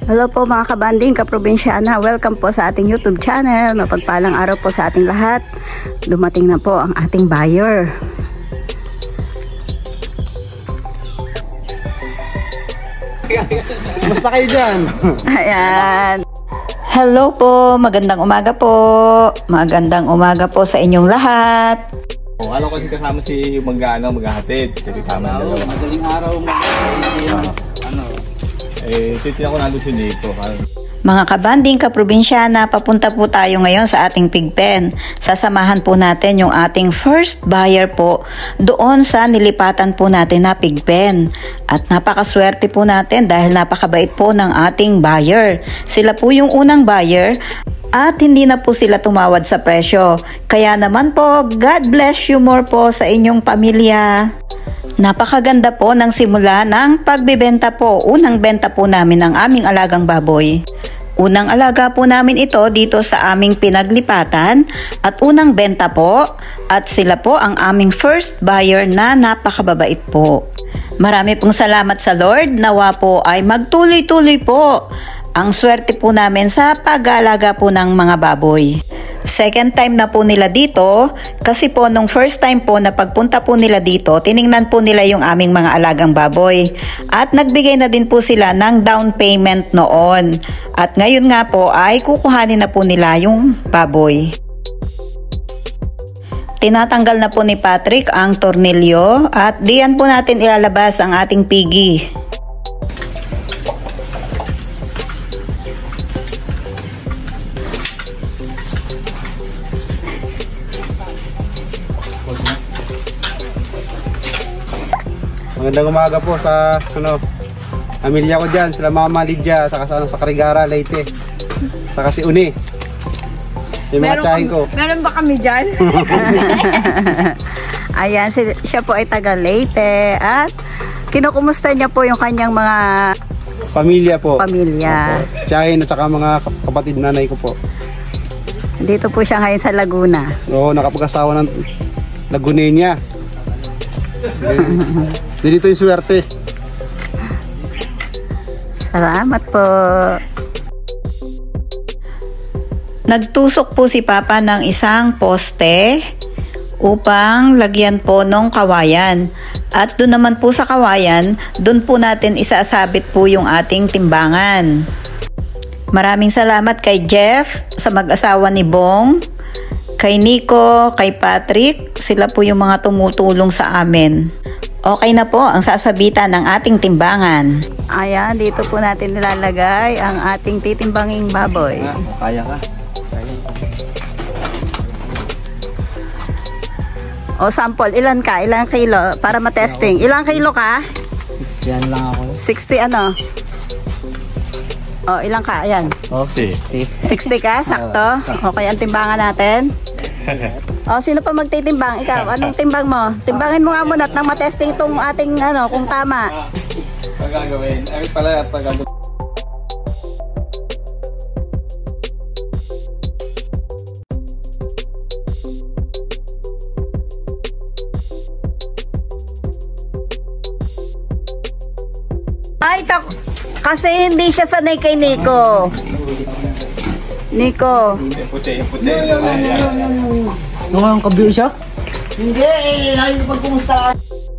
Hello po mga kabanding, kaprobinsyana. Welcome po sa ating YouTube channel. Mapagpalang araw po sa ating lahat. Dumating na po ang ating buyer. Basta kayo dyan. Ayan. Hello po, magandang umaga po. Magandang umaga po sa inyong lahat. Alam ko kasi kasama si maghahatid. Kasi kasama na dalawa. Madaling araw, titignan ko nandun si Nico. Mga kabanding, kaprobinsyana, papunta po tayo ngayon sa ating pigpen. Sasamahan po natin yung ating first buyer po doon sa nilipatan po natin na pigpen. At napakaswerte po natin dahil napakabait po ng ating buyer. Sila po yung unang buyer at hindi na po sila tumawad sa presyo. Kaya naman po, God bless you more po sa inyong pamilya. Napakaganda po ng simula ng pagbebenta po. Unang benta po namin ng aming alagang baboy. Unang alaga po namin ito dito sa aming pinaglipatan at unang benta po at sila po ang aming first buyer na napakababait po. Marami pong salamat sa Lord, nawa po ay magtuloy-tuloy po ang swerte po namin sa pag-aalaga po ng mga baboy. Second time na po nila dito kasi po nung first time po na pagpunta po nila dito, tiningnan po nila yung aming mga alagang baboy at nagbigay na din po sila ng down payment noon. At ngayon nga po ay kukuhanin na po nila yung baboy. Tinatanggal na po ni Patrick ang tornilyo at diyan po natin ilalabas ang ating piggy. Magandang umaga po sa pamilya ko dyan, sila Mama Lydia, saka sa Carigara, Leyte, saka si Uni. Yung mga tsahin ko. Meron ba kami dyan? Ayan, siya po ay taga Leyte at kinukumusta niya po yung kanyang mga pamilya po. Pamilya. Tsahin at saka mga kapatid nanay ko po. Dito po siya ngayon sa Laguna. Oo, nakapag-asawa ng Lagunenya. Dito yung swerte. Salamat po. Nagtusok po si Papa ng isang poste upang lagyan po ng kawayan. At doon naman po sa kawayan, doon po natin isasabit po yung ating timbangan. Maraming salamat kay Jeff, sa mag-asawa ni Bong, kay Nico, kay Patrick. Sila po yung mga tumutulong sa amin. Okay na po ang sasabitan ng ating timbangan. Ayan, dito po natin nilalagay ang ating titimbanging baboy. Kaya ka. O sample, ilan ka? Ilang kilo? Para matesting. Ilang kilo ka? 60 lang ako. 60 ano? O, ilang ka? Ayan. Oh, 60. 60 ka? Sakto? Okay, ang timbangan natin. O, sino pa magtitimbang? Ikaw, anong timbang mo? Timbangin mo nga muna at nang matesting itong ating kung tama. Ang gagawin? Ay pala, pag-gagawin. Ay, kasi hindi siya sanay kay Nico. Nico. Puti. Nung kabiyo siya? Hindi, lagi ko pagkumusta.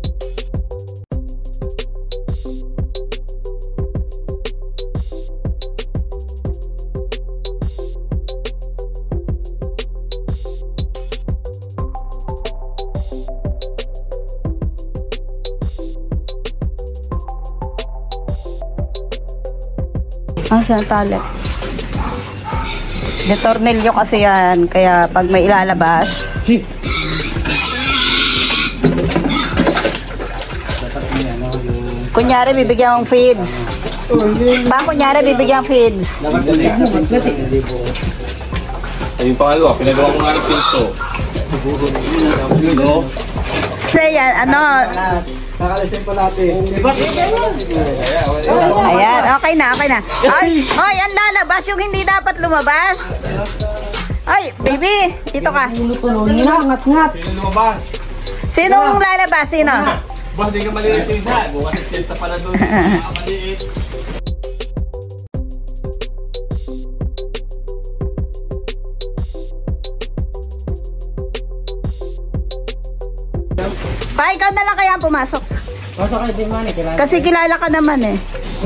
Ang santali. De tornilyo kasi yan, kaya pag may ilalabas. Kunyari bibigyan ng feeds. Kunyari bibigyan ng feeds. Ayun pangalawa, pinagawa ko nga ng pinto. Kasi yan, Nakalisin pa natin. Ayan, okay na. Ay, ang lalabas yung hindi dapat lumabas. Ay, baby, dito ka. Ngat-ngat. Sino lumabas? Sinong lalabas? Sino? Boss, di ka maliit yung isa. Bukas yung tinta pala doon. Maliit. kailangan pumasok. Pasok kayo din man eh. Kasi kilala ka naman eh.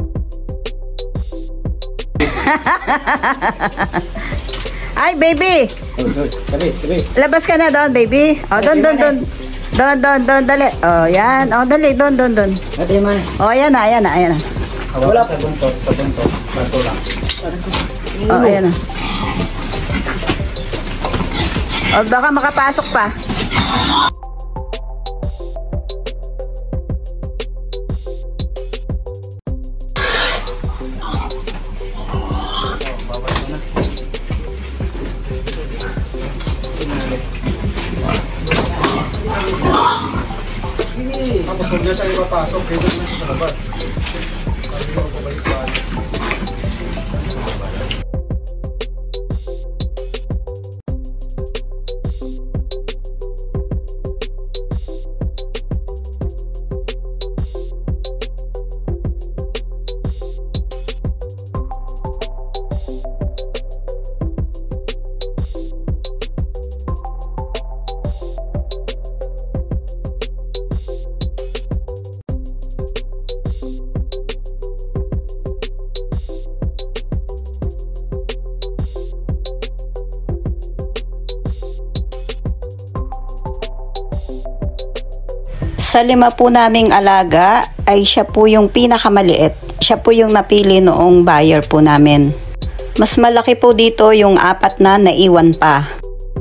Ay, baby! Sabi. Labas ka na doon, baby. O, doon. Doon, dali. O, yan. O, dali, doon. Ate man. O, ayan na. Wala sa buntot. Bato lang. O, ayan na. O, baka makapasok pa. Tapos huwag na siya ipapasok. Dito na siya sa labas. Sa 5 po naming alaga ay siya po yung pinakamaliit. Siya po yung napili noong buyer po namin. Mas malaki po dito yung 4 na naiwan pa.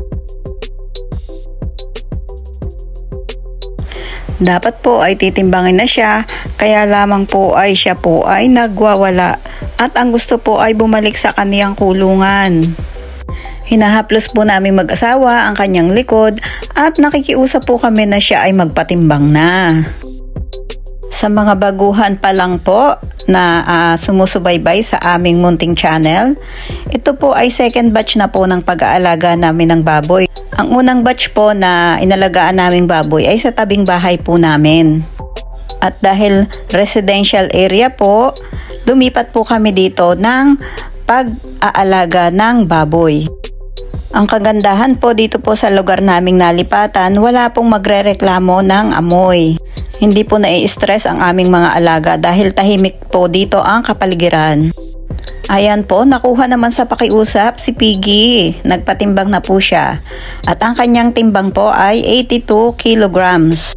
Dapat po ay titimbangin na siya, kaya lamang po ay siya po ay nagwawala at ang gusto po ay bumalik sa kaniyang kulungan. Hinahaplos po namin mag-asawa ang kanyang likod at nakikiusap po kami na siya ay magpatimbang na. Sa mga baguhan pa lang po na sumusubaybay sa aming munting channel, ito po ay second batch na po ng pag-aalaga namin ng baboy. Ang unang batch po na inalagaan naming baboy ay sa tabing bahay po namin. At dahil residential area po, lumipat po kami dito ng pag-aalaga ng baboy. Ang kagandahan po dito po sa lugar naming nalipatan, wala pong magrereklamo ng amoy. Hindi po nai-stress ang aming mga alaga dahil tahimik po dito ang kapaligiran. Ayan po, nakuha naman sa pakiusap si Piggy. Nagpatimbang na po siya. At ang kanyang timbang po ay 82 kilograms.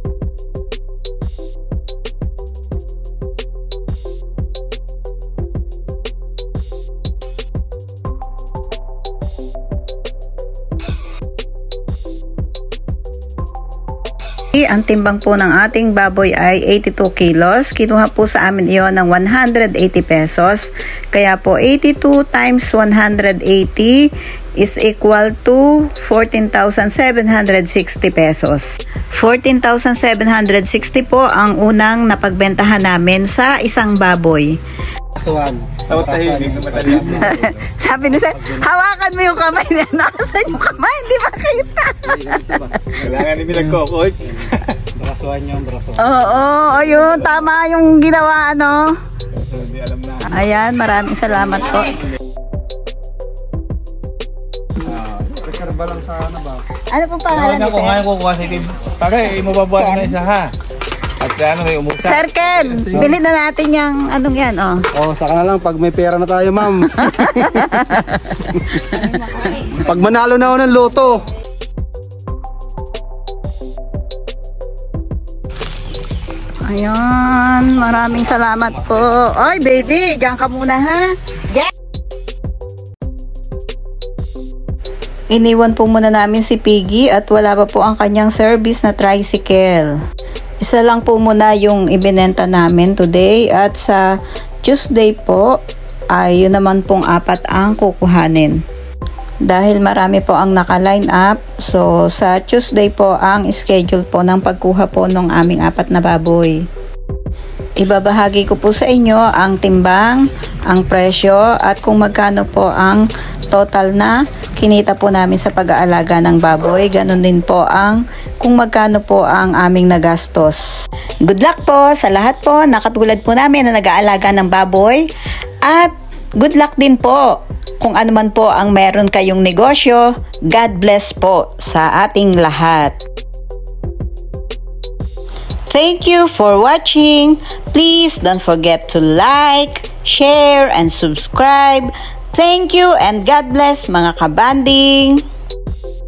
Ang timbang po ng ating baboy ay 82 kilos. Kinuha po sa amin iyon ng 180 pesos. Kaya po 82 times 180 is equal to 14,760 pesos. 14,760 po ang unang napagbentahan namin sa isang baboy. Kasuhan. Tapos tahimik na madali. Sabi ni Sir, hawakan mo yung kamay niya. Nasaan yung kamay? Hindi makita. Kailangan ni nagkokot. Brasuhan yung brasuhan. Oo, ayun. Tama yung ginawa, ano. Hindi alam na. Ayan, maraming salamat po. Reserva lang sa ano ba? Ano pong pangalan Ano nito? ko ngayon kukuha si Tim. Tagay, mababuhat na isa ha. At ano may umusa. Sir Ken, bilhin na natin yung anong yan, oh. Oh, saka na lang pag may pera na tayo, ma'am. Pag manalo na ako ng loto. Ayan, maraming salamat po. Oy, baby, diyan ka muna, ha? Diyan! Iniwan po muna namin si Piggy at wala pa po ang kanyang service na tricycle. Isa lang po muna yung ibinenta namin today at sa Tuesday po ay yun naman pong 4 ang kukuhanin. Dahil marami po ang naka-line up, so sa Tuesday po ang schedule po ng pagkuha po ng aming 4 na baboy. Ibabahagi ko po sa inyo ang timbang, ang presyo at kung magkano po ang total na kinita po namin sa pag-aalaga ng baboy. Ganon din po ang kung magkano po ang aming nagastos. Good luck po sa lahat po na katulad po namin na nag-aalaga ng baboy. At good luck din po kung ano man po ang meron kayong negosyo. God bless po sa ating lahat. Thank you for watching. Please don't forget to like, share, and subscribe. Thank you and God bless mga kabanding!